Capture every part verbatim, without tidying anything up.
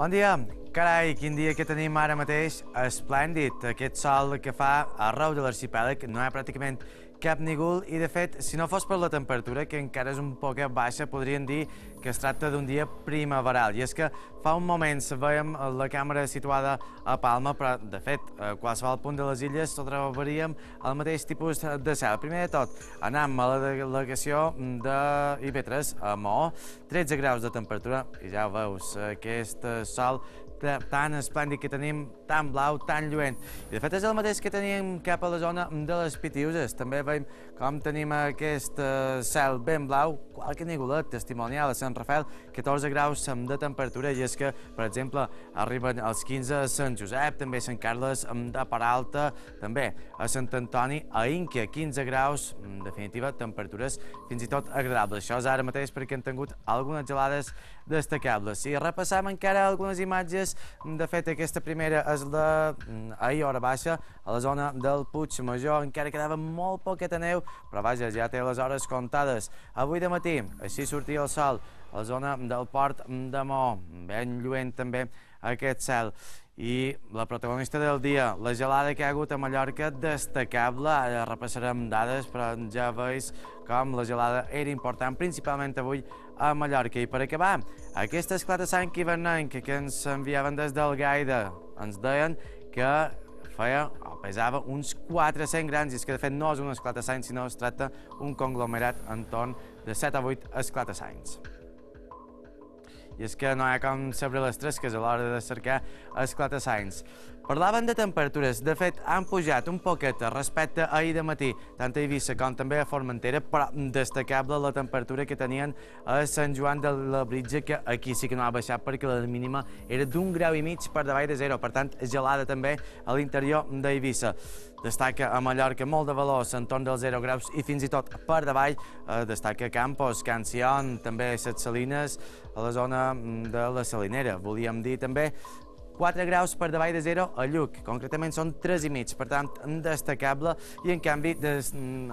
Bon dia! Carai, quin dia que tenim ara mateix, esplèndid. Aquest sol que fa arreu de l'arxipèlag, no hi ha pràcticament cap nígol i, de fet, si no fos per la temperatura, que encara és un poquet baixa, podríem dir que es tracta d'un dia primaveral. I és que fa un moment veiem la càmera situada a Palma, però, de fet, a qualsevol punt de les illes trobaríem el mateix tipus de cel. Primer de tot, anem a la delegació d'I P tres, a Maó, tretze graus de temperatura, i ja ho veus, aquest sol tan esplèndid que tenim, tan blau, tan lluent. I de fet és el mateix que tenim cap a la zona de les Pitiüses. També veiem com tenim aquest cel ben blau, qualque nigolet testimonial a Sant Rafael, catorze graus de temperatura, i és que, per exemple, arriben als quinze a Sant Josep, també a Sant Carles de Peralta, també a Sant Antoni, a Inca, quinze graus, en definitiva, temperatures fins i tot agradables. Això és ara mateix perquè han tingut algunes gelades destacables. Si repassam encara algunes imatges, de fet, aquesta primera és la ahir hora baixa, a la zona del Puigmajor. Encara quedava molt poqueta neu, però vaja, ja té les hores comptades. Avui de matí, així sortia el sol a la zona del port de Maó, ben lluent també aquest cel. I la protagonista del dia, la gelada que hi ha hagut a Mallorca, destacable. Ara repassarem dades, però ja veus com la gelada era important, principalment avui a Mallorca. I per acabar, aquesta esclata-sang hivernenca que ens enviaven des del Gaida, ens deien que feia o pesava uns quatre-cents grans, i és que de fet no és un esclata-sang, sinó es tracta un conglomerat entorn de set a vuit esclata-sangs. I és que no hi ha com saber les tresques a l'hora de cercar esclata-sangs. Parlaven de temperatures. De fet, han pujat un poquet respecte a ahir de matí, tant a Eivissa com també a Formentera, però destacable la temperatura que tenien a Sant Joan de Labritja, que aquí sí que no ha baixat perquè la mínima era d'un grau i mig per davall de zero, per tant, gelada també a l'interior d'Eivissa. Destaca a Mallorca molt de valors entorn dels zero graus i fins i tot per davall. Eh, destaca Campos, Can Sion, també Ses Salines, a la zona de la Salinera. Volíem dir també quatre graus per davall de zero a Lluc, concretament són tres i mig, per tant, destacable, i en canvi des,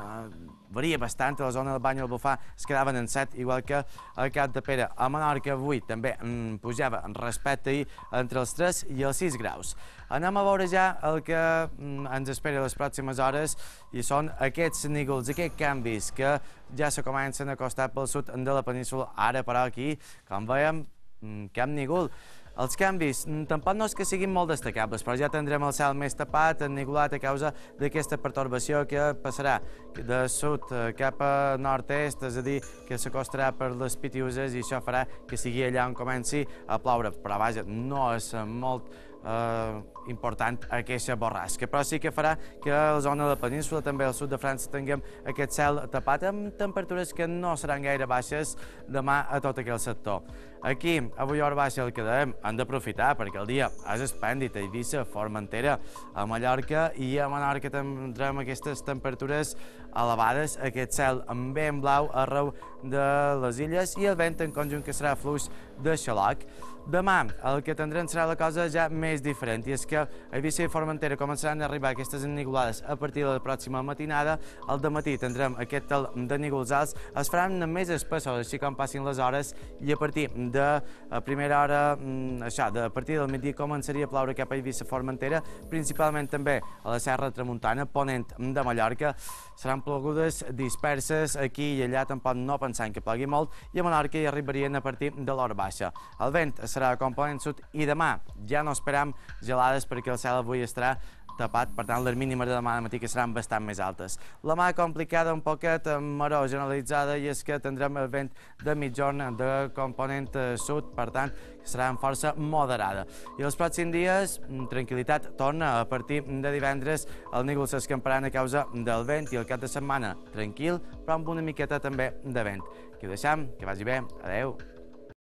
varia bastant. A la zona del Bany i el Bufar es quedaven en set, igual que a Cap de Pere. A Menorca avui també pujava respecte ahir entre els tres i els sis graus. Anem a veure ja el que ens espera les pròximes hores, i són aquests nígols, aquests canvis que ja se comencen a acostar pel sud de la península. Ara, però, aquí, com veiem, cap nígol. Els canvis tampoc no és que siguin molt destacables, però ja tindrem el cel més tapat, ennigolat, a causa d'aquesta pertorbació que passarà de sud cap a nord-est, és a dir, que s'acostarà per les Pitiüses, i això farà que sigui allà on comenci a ploure. Però vaja, no és molt eh, important aquesta borrasca, però sí que farà que a la zona de la península, també al sud de França, tinguem aquest cel tapat amb temperatures que no seran gaire baixes demà a tot aquell sector. Aquí, avui hora baixa, el que dèiem, han d'aprofitar perquè el dia és esplèndid a Eivissa, Formentera, a Mallorca, i a Menorca tindrem aquestes temperatures elevades, aquest cel ben blau arreu de les illes, i el vent en conjunt que serà fluix de xaloc. Demà el que tindrem serà la cosa ja més diferent, i és que a Eivissa i Formentera començaran a arribar aquestes ennigolades a partir de la pròxima matinada. Al dematí tindrem aquest tel de nígols alts, es faran més espessos així com passin les hores, i a partir de a primera hora, això, de a partir del migdia començaria a ploure cap a Eivissa, Formentera, principalment també a la Serra Tramuntana, ponent de Mallorca. Seran plogudes disperses aquí i allà, tampoc no pensant que plogui molt, i a Menorca hi arribarien a partir de l'hora baixa. El vent serà a component sud, i demà ja no esperam gelades perquè el cel avui estarà tapat, per tant, les mínimes de demà de matí que seran bastant més altes. La mà complicada un poquet, amb maror generalitzada, i és que tindrem el vent de mitjorn de component sud, per tant, serà amb força moderada. I els pròxims dies, tranquil·litat torna. A partir de divendres, els nígols s'escamparan a causa del vent, i el cap de setmana tranquil, però amb una miqueta també de vent. Que ho deixam, que vagi bé. Adeu.